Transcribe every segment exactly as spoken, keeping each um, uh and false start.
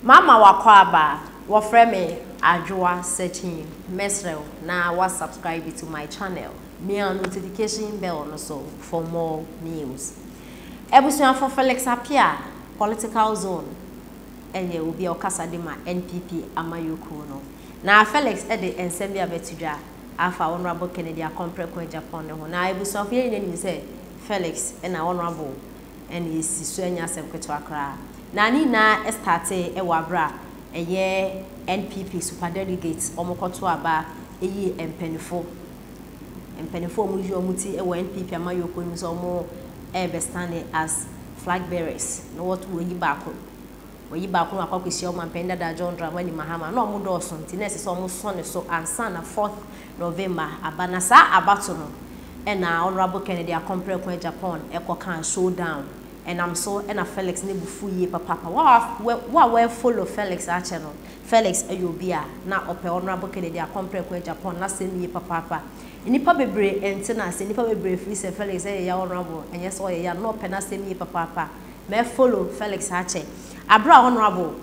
Mama wakwaba wofre me adwoa searching mesrel na wa subscribe to my channel. Me a notification bell no so for more news. Ebusuan for Felix Apia political zone. Eye will be okasa de ma N P P amayoko no. Na Felix e de ensem bia betudwa afa honorable Kennedy akompre ko Japan ho. Na ebusuan for yen ni say Felix e na honorable and is so anya sem kweto akra. Na ni na starte e wabra eye N P P super delegates omokoto aba eyi empenifo empenifo mu ju omuti e wa N P P amayoko ni so omo e be standing as flag bearers no what we yi baako we yi baako akwakwesi omo mpenda da John Dra wani mahama na omo do so nti na se so omo so ne so ansa na fourth November abana sa abato no e na honorable Kennedy akompre ko Japan e ko kan showdown. And I'm so and a Felix nebufuye papa. Wa wa we follow Felix a channel. Felix ayobia na ope honorable Kennedy akompre ko Japan na se mi papa papa. Nipa bebre entina se nipa bebre free se Felix e ya honorable enye so ye ya no ope na se mi papa papa. Me follow Felix a che. Abra honorable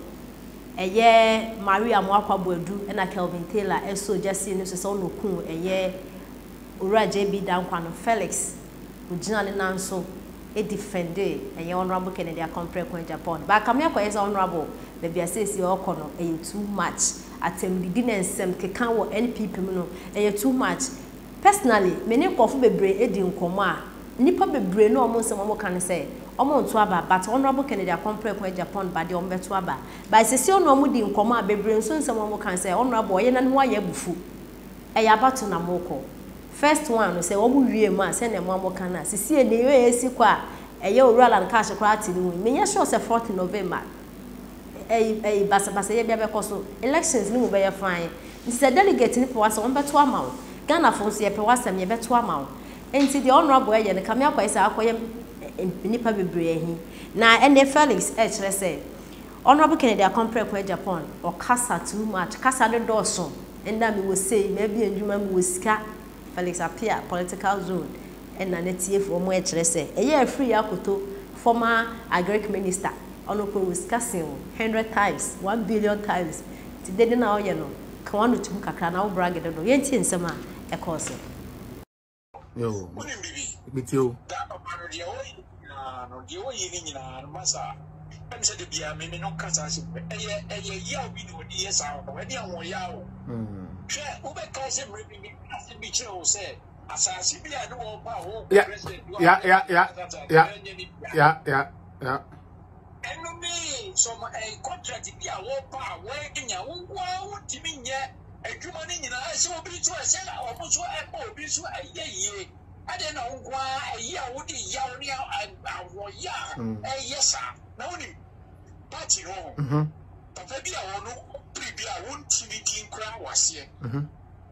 eye Maria Mwakwabo edu and a Kelvin Taylor e so just see no so no kun eye Ura J B dankwa no Felix ugina ne nanso e defended and your honorable Kennedy akompre ko Japan. But come here ko is honorable baby say si okono e too much atem didi na nsem keka wo N P P no e too much. Personally me ne kofu bebre e di nkomo a nipa bebre no omo nsem omo kan say omo nto aba but honorable Kennedy akompre ko Japan ba de omo beto aba but se si ono omo di nkomo a bebre nso nsem omo kan say honorable ye na ne wa ye bufu e ya bato na moko. First one say omu wie ma say na mo amoka na sisi e ne esi kwa eye oruala nka hye kwa ati ni me nya sure say fourth November eh eh basa basa ye bia be koso elections ni mo be ye fine nti say delegate ni for wasa won beto ama wo Ghana for so ye pe wasa me beto ama wo enti the honorable ye ne kamia kwa isa akoye nipa bebre ahi na ene Felix e kire say honorable Kennedy akompre ko Japan o kasa too much kasa de doso enda me wo say maybe endwuma me wo sika Felix Apia political zone and na netie for mo e kire say eye free akoto former agric minister onoko was casting one hundred times one billion times today na oye no ka wanu tum kakra na wo brag de do yenti nsem a e course yo bitio da opano dia oyi na no dia oyi ni nyina masa em se de bia me me no kasa se eye eye ya obi no di yesa o we dia won ya o mm hwe wo be ka se mre bi ni ase bi che o se asasi bi a no wo ba wo president ya ya ya ya ya ya ya eno me so ma e contract bi a wo ba wo nya wo wo timi nye adwuma ni nyina ase wo bi to ase la wo so e ba obi so aye ye ade na wo kwa aye a wo di ya wo ni awo ya e yesa na wo ni party no mhm papa bi a wo no bi a wo ntimi di nkra wase mhm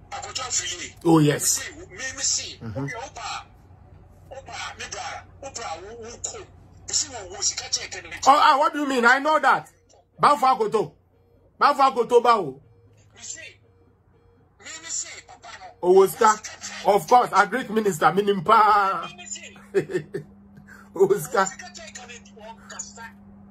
oh yes me me see opa opa me bra opa wo ko isi wo wo sika check ni oh ah what do you mean I know that ba fa akoto ba fa akoto ba o me see me me see papa no oh was that of course a great minister minim pa oh was that sika check ni wo kasa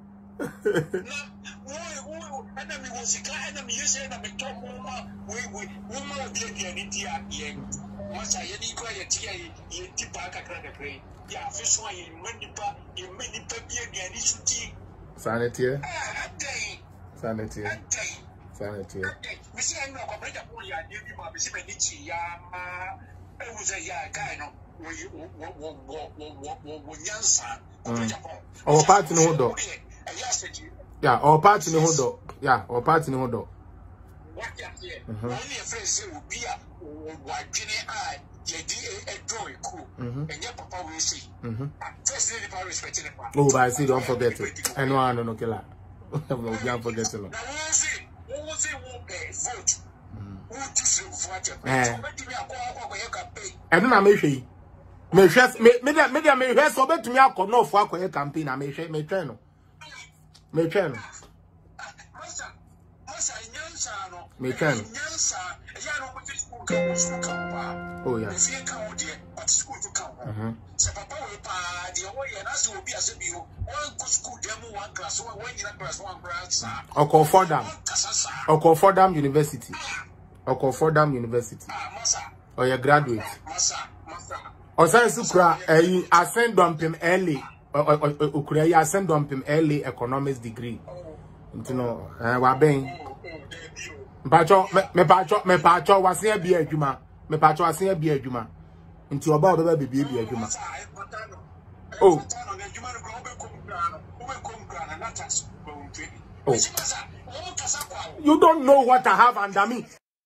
wo ana mi wo sika ana mi yese na me to mo ma we we wo ma obi dia ni dia ye masa ye ni ko ye tia ye tipa kakra kakra ya fi so ye manipa ye manipa bi dia ni suti sanity ah dai sanity sanity mi se no ko breja ko ya ni bi ma bi se me ni chi ya ma e wo se ya kai no wo wo wo wo wo wo nyansa ko breja ko o party no do yeah, our party no hold up. Yeah, our party no hold up. What you here? Only a friend say will be a wajine I ye di a draw cool. And your papa will see. First lady power respecting it. Oh, but I see, don't forget it. I know I don't know killer. Don't forget it. Now we'll see. We'll see who pay vote. Who to see what you pay. I don't know me. Me share me me me me share so bet me akọ no for akọ campaign na me share me try no. Me try no. Masa masa nyansa no. Me try no. Nyansa ya no ko school ka school ka pa. Oh yeah. Me see ka o de but school to ka. Mhm. Se papa pa the way and as will be as a view. One school demo, one class, one class, one class. Oko Fordham. Oko Fordham University. Oko Fordham University. Or your graduate. Or science ukra eh ascend dumping early. Or ukra you ascend dumping early economics degree. You know, eh wa ben. Pacho me pacho me pacho wase e bia adwuma. Me pacho wase e bia adwuma. Nti oba oba be bia bia adwuma. Oh. Oh. You don't know what I have under me.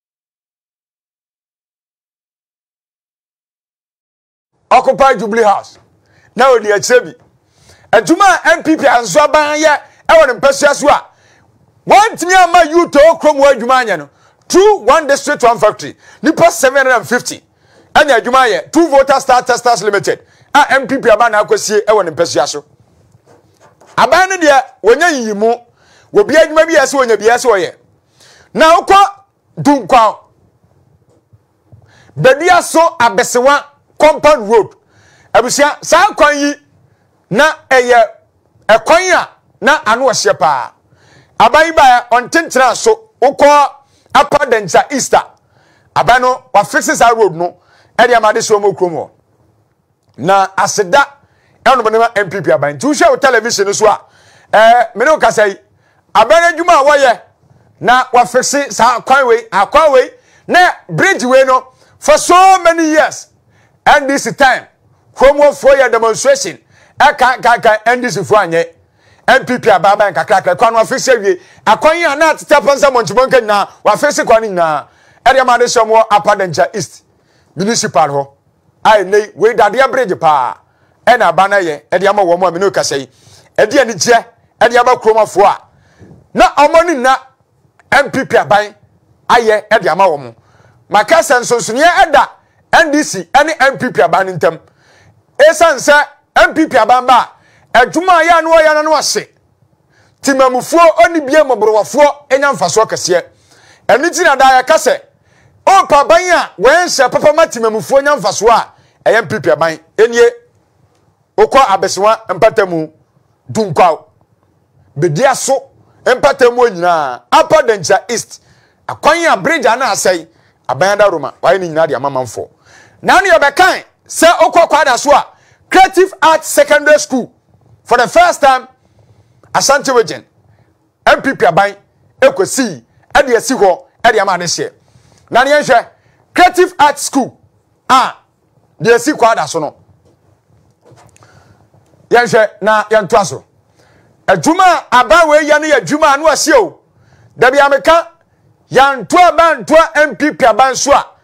Occupy Jubilee House. Now the H B. A Juma M P P and Swaban ya e won mpesa so a. One timi ama you to krom wa adwuma anya no. Two one district one factory. Nipa seven hundred fifty. Anya adwuma ye two voter star testers limited. A M P P aba na akosie e won mpesa so. Aban no de wonya yimu. Wo bia adwuma bi ese wonya bia ese oye. Na ukwa dunkwa. Bedia so abesewa compound road. Abusia sa kwan yi na eye ekwan a na anu ohye pa. Aban ba ontentra so ukọ upper dencha easter. Aban no wa fixes our road no e de amade so mo krom ho. Na aseda e no bana M P P aban. Tu hwe television so a eh me no ka sai aban adwuma wo ye na wa fixes sa kwan we akwan we na bridge we no for so many years. And this time, from one for your demonstration, I can't end this for anye. M P P ababa and kakaka kwan wa fix we. Akwan ya na tap on someone to monke na wa fix kwan na. Area man dey more upper dencha east municipal ho. Ai nei we dade bridge pa. E na bana ye e dey ama wo mo me no kasai. E dey ani je e dey aba kromafo a. Na omoni na M P P aban aye e dey ama wo mo. Makasa nsonsonie eda N D C any M P P aban ntem esan se M P P aban ba adwuma ya no ya no ase timamufuo oni bie moborowafo enya mfaso kese eni ti na da ya kase o pa ban a wense papa matimamufuo enya mfaso a e M P P aban enye okwa abesewa empatamu dunkwa bedia so empatamu nyina upper dencha east akwan ya bridge ana asai aban da roma why ni nyina de amamanfo now you be kind say okwa kwada so a creative arts secondary school for the first time Asante region M P P aban ekosi e de asi ho e de amade hye na ne hye creative arts school ah de asi kwada so no ye hye na ye nto aso adwuma aban we ya ne ya adwuma anu ase o da bia meka ya nto aban nto M P P aban so a